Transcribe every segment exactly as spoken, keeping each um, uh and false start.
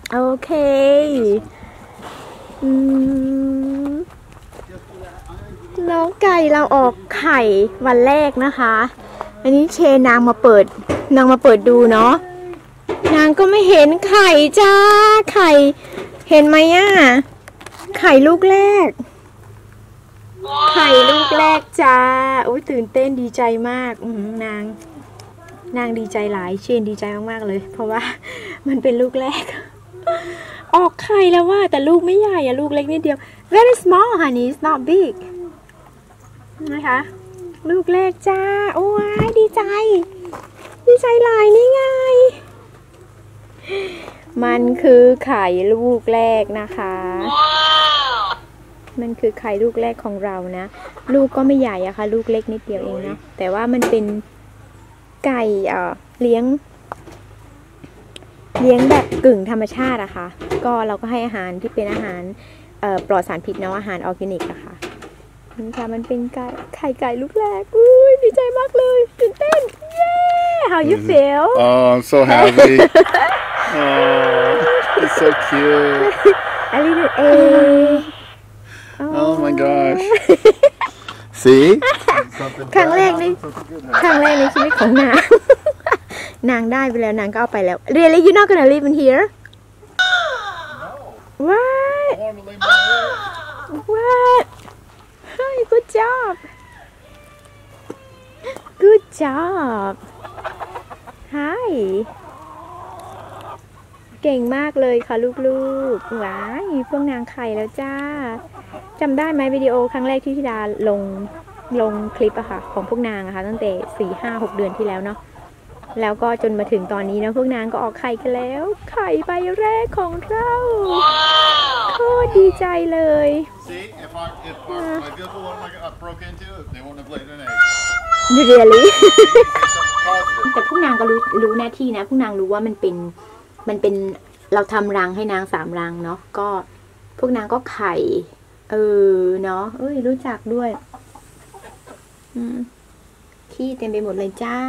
โอเคอืมน้องไก่เราออกไข่วันแรกนะคะอันนี้เชนนางมาเปิดนางมาเปิดดูเนาะนางก็ไม่เห็นไข่จ้าไข่เห็นไหมอ่ะไข่ลูกแรกไข่ลูกแรกจ้าโอ้ยตื่นเต้นดีใจมากนางนางดีใจหลายเชนดีใจมากๆเลยเพราะว่ามันเป็นลูกแรกออกไข่แล้วว่าแต่ลูกไม่ใหญ่อะลูกเล็กนิดเดียว very small honey it's not big นะคะลูกแรกจ้าโอ้ยดีใจดีใจหลายนี่ไงมันคือไข่ลูกแรกนะคะมันคือไข่ลูกแรกของเรานะลูกก็ไม่ใหญ่อะค่ะลูกเล็กนิดเดียวเองนะแต่ว่ามันเป็นไก่เอ่อเลี้ยงเลี้ยงแบบกึ่งธรรมชาติอะค่ะก็เราก็ให้อาหารที่เป็นอาหารเอ่อปลอดสารพิษเนาะอาหารออร์แกนิกอะค่ะนี่ค่ะมันเป็นไก่ไข่ไก่ลูกแรกอุ้ยดีใจมากเลยตื่นเต้นเย้ how you feel oh I'm so happy oh it's so cute a little egg oh my gosh see ครั้งแรกในครั้งแรกในชีวิตของนางนางได้ไปแล้วนางก็เอาไปแล้ว really you not gonna live in here what what hi good job good job hi เก่งมากเลยค่ะลูกๆว้ายพวกนางไข่แล้วจ้าจำได้ไหมวิดีโอครั้งแรกที่ธิดาลงลงคลิปอะค่ะของพวกนางอะค่ะตั้งแต่สี่ห้าหกเดือนที่แล้วเนาะแล้วก็จนมาถึงตอนนี้นะพวกนางก็ออกไข่กันแล้วไข่ใบแรกของเราโคตรดีใจเลย see if I if my vehicle wasn't broke into they wouldn't have laid an egg really แต่พวกนางก็รู้รู้หน้าที่นะพวกนางรู้ว่ามันเป็นมันเป็นเราทำรังให้นางสามรังเนาะก็พวกนางก็ไข่เออเนาะเอ้ยรู้จักด้วยอืมขี้เต็มไปหมดเลยจ้า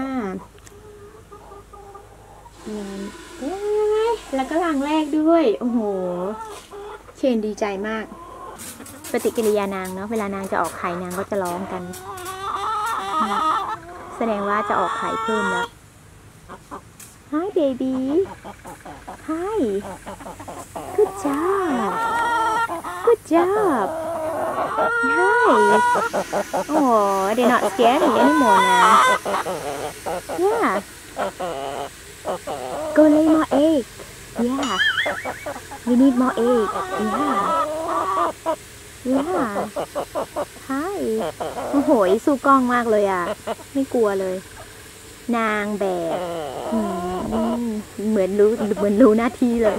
แล้วก็รังแรกด้วยโอ้โหเชนดีใจมากปฏิกิริยานางเนาะเวลานางจะออกไข่นางก็จะร้องกันแสดงว่าจะออกไข่เพิ่มแล้ว Hi baby Hi Good job Good job Hi Oh they're not scared anymore now Yeah Go lay more egg Yeah We need more egg Yeah Yeah Hi โอ้โหสู้กล้องมากเลยอ่ะไม่กลัวเลยนางแบบเหมือนรู้เหมือนรู้หน้าที่เลย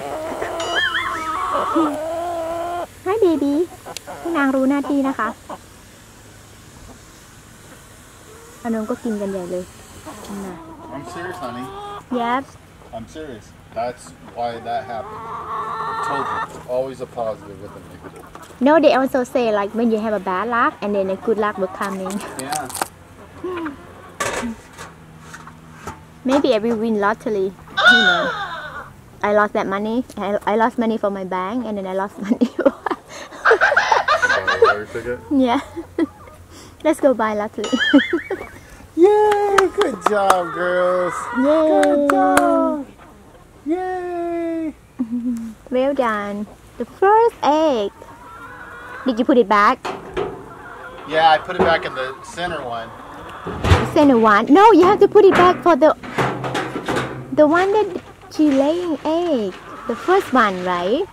Hi baby นางรู้หน้าที่นะคะอันนั้นก็กินกันใหญ่เลย I'm serious honey Yep I'm serious that's why that happened I told you always a positive with the negative No they also say like when you have a bad luck and then a good luck will come in Yeah Maybe I will win lottery. You know, I lost that money. I, I lost money for my bank, and then I lost money. Yeah. Let's go buy lottery. Yay! Good job, girls. Yay! Good job. Yay! Well done. The first egg. Did you put it back? Yeah, I put it back in the center one. Center one. No, you have to put it back for the the one that she laying egg. The first one, right?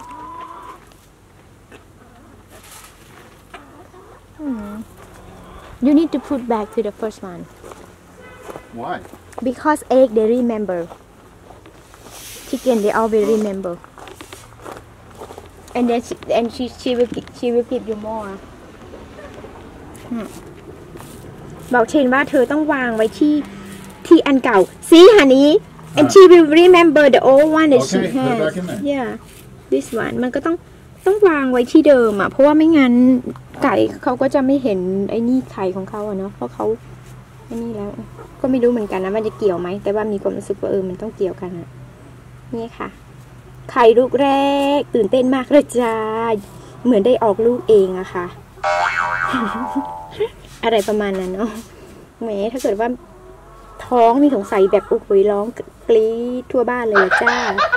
Hmm. You need to put back to the first one. Why? Because egg they remember. Chicken they always remember. And then she, and she she will she will give you more. Hmm. บอกเชนว่าเธอต้องวางไว้ที่ที่อันเก่า See honey and she will remember the old one that she has yeah this one มันก็ต้องต้องวางไว้ที่เดิมอ่ะเพราะว่าไม่งั้นไก่เขาก็จะไม่เห็นไอ้นี่ไข่ของเขาอะเนาะเพราะเขาไอ้นี่แล้วก็ไม่รู้เหมือนกันนะว่าจะเกี่ยวไหมแต่ว่ามีความรู้สึกว่าเออมันต้องเกี่ยวกันอะนี่ค่ะไข่ลูกแรกตื่นเต้นมากเลยจ้าเหมือนได้ออกลูกเองอะค่ะ อะไรประมาณนั้นเนาะแหมถ้าเกิดว่าท้องมีสงสัยแบบโอ้โหร้องกรี๊ดทั่วบ้านเลยจ้า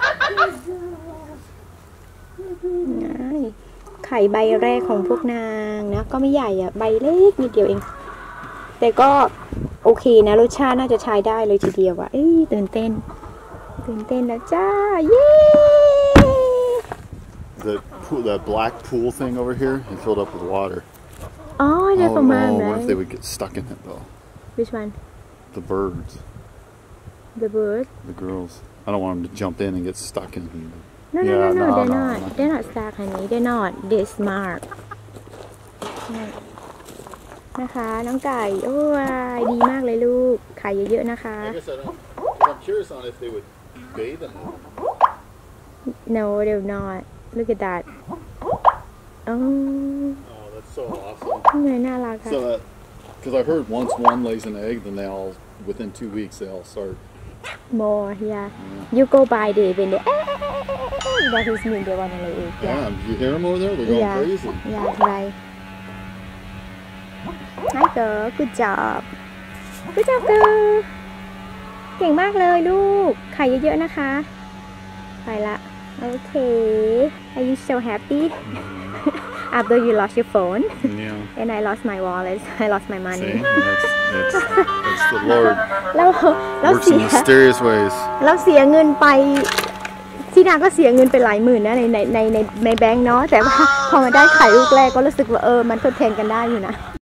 ไข่ใบแรกของพวกนางนะก็ไม่ใหญ่อะใบเล็กนิดเดียวเองแต่ก็โอเคนะรสชาติน่าจะใช้ได้เลยทีเดียวอะเอ้ยตื่นเต้นตื่นเต้นนะจ้าเย้ The pool, that black pool thing over here, he filled up with water. อ๋อได้ประมาณ oh, นั้ what น if they would get stuck in it though? Which one? The birds. The bird? The girls. I don't want them to jump in and get stuck in. No, no, yeah, no, no, no, they're no, not. no. They're not stuck, honey. They're not. They're smart. นะคะน้องไก่โอ้ยดีมากเลยลูกไข่เยอะๆนะคะ I guess I don't. I'm curious on if they would bathe in it. No, they're not. Look at that. Oh, Oh, that's so awesome. ไงน่ารักค่ะ So that, because I heard once one lays an egg, then they all, within two weeks, they all start. More, yeah. You go by the when they that is mean they wanna lay egg. Yeah, Yeah, you hear them over there? They're going yeah, crazy. yeah, right. Hi girl, good job. Good job girl. เก่งมากเลยลูกไข่เยอะๆนะคะไปละโอเค Are you so happy after you lost your phone Yeah. and I lost my wallet I lost my money See, that's, that's, that's the Lord แล้วแล้ว works เสี in ย mysterious ways. แล้วเสียเงินไปที่นาก็เสียเงินไปหลายหมื่นนะในในในในในแบงค์เนาะแต่ว่าพอมาได้ไข่ลูกแรกก็รู้สึกว่าเออมันทดแทนกันได้อยู่นะ